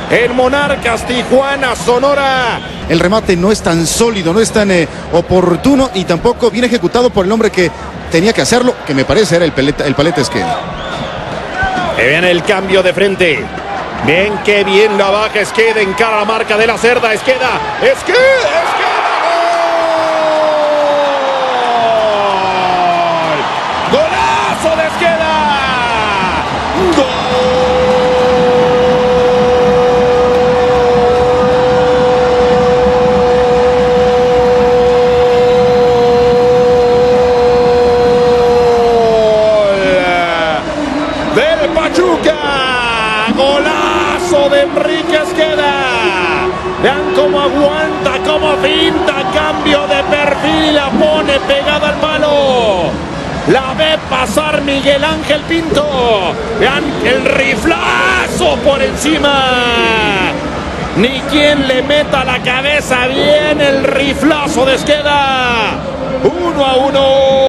en Monarcas, Tijuana, Sonora. El remate no es tan sólido, no es tan oportuno y tampoco bien ejecutado por el hombre que tenía que hacerlo, que me parece era el Paleta Esqueda. Que viene el cambio de frente. Bien, qué bien la baja Esqueda en cara a la marca de la Cerda. Esqueda. ¡Gol! ¡Golazo de Esqueda! ¡Gol! Del Pachuca. Golazo de Enrique Esqueda. Vean cómo aguanta, cómo finta, cambio de perfil y la pone pegada al palo. La ve pasar Miguel Ángel Pinto. Vean el riflazo por encima. Ni quien le meta la cabeza bien el riflazo de Esqueda. 1-1.